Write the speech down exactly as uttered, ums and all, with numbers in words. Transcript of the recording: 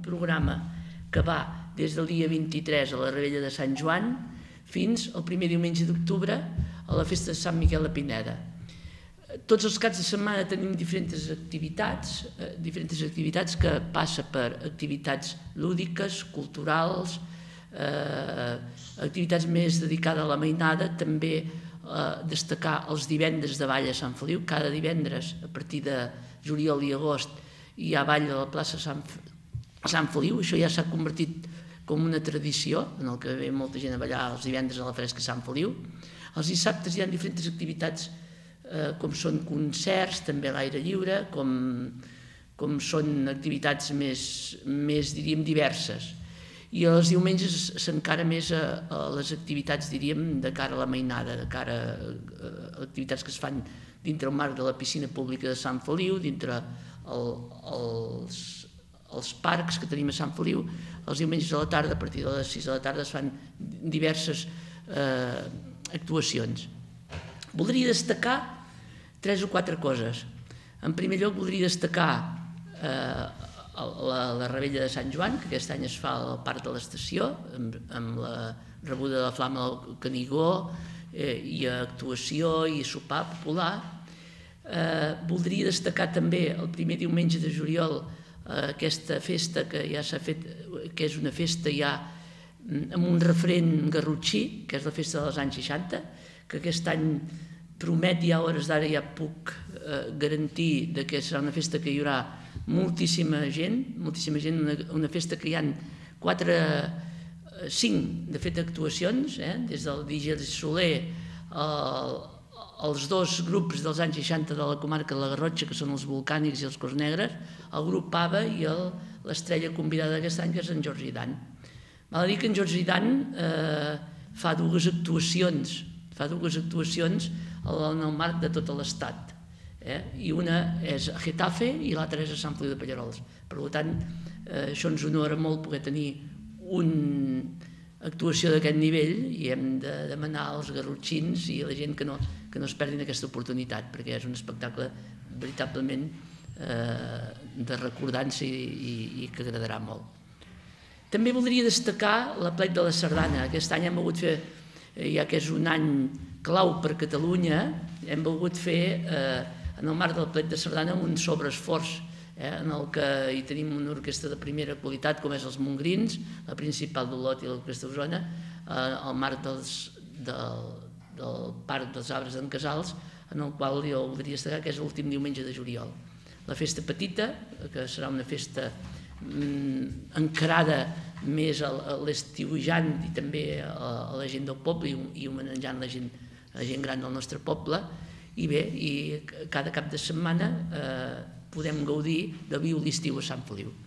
programa que va des del dia vint-i-tres a la Revetlla de Sant Joan fins al primer diumenge d'octubre a la festa de Sant Miquel de Pineda. Tots els caps de setmana tenim diferents activitats, diferents activitats que passa per activitats lúdiques, culturals, activitats més dedicades a la mainada, també destacar els divendres de ball a Sant Feliu. Cada divendres, a partir de juliol i agost, hi ha ball a la plaça Sant Feliu. Això ja s'ha convertit com una tradició, en el que ve molta gent a ballar els divendres a la fresca Sant Feliu. Els dissabtes hi ha diferents activitats, com són concerts, també a l'aire lliure, com són activitats més, diríem, diverses. I els diumenges s'encara més a les activitats, diríem, de cara a la mainada, de cara a activitats que es fan dintre el marc de la piscina pública de Sant Feliu, dintre els parcs que tenim a Sant Feliu. Els diumenges a la tarda, a partir de les sis de la tarda, es fan diverses actuacions. Voldria destacar tres o quatre coses. En primer lloc, voldria destacar la Revetlla de Sant Joan, que aquest any es fa al Parc de l'Estació, amb la rebuda de la Flama del Canigó, i actuació i sopar popular. Voldria destacar també el primer diumenge de juliol aquesta festa que ja s'ha fet, que és una festa ja amb un referent garrotxí, que és la festa dels anys seixanta, que aquest any promet, ja a hores d'ara ja puc garantir que serà una festa que hi haurà moltíssima gent, moltíssima gent, una festa que hi ha quatre, cinc, de fet, actuacions, des del D J Soler, els dos grups dels anys seixanta de la comarca de la Garrotxa, que són els Volcànics i els Cors Negres, el grup Pava i l'estrella convidada d'aquest any, que és en Jordi Dan. Val a dir que en Jordi Dan fa dues actuacions, fa dues actuacions en el marc de tot l'estat. I una és a Getafe i l'altra és a Sant Feliu de Pallerols. Per tant, això ens honora molt poder tenir una actuació d'aquest nivell i hem de demanar als garrotxins i a la gent que no es perdin aquesta oportunitat, perquè és un espectacle veritablement de recordança i que agradarà molt. També voldria destacar l'Aplec de la Sardana. Aquest any hem volgut fer, ja que és un any clau per Catalunya, hem volgut fer en el marc del Plec de Sardana un sobreesforç en el que hi tenim una orquestra de primera qualitat com és els Montgrins, la Principal d'Olot i l'Orquestra d'Osona, al marc del Parc dels Arbres d'en Casals, en el qual jo voldria destacar que és l'últim diumenge de juliol. La festa petita, que serà una festa encarada més a l'estiuejant i també a la gent del poble i homenatjant la gent gran del nostre poble. I bé, cada cap de setmana podem gaudir del viu l'estiu a Sant Feliu.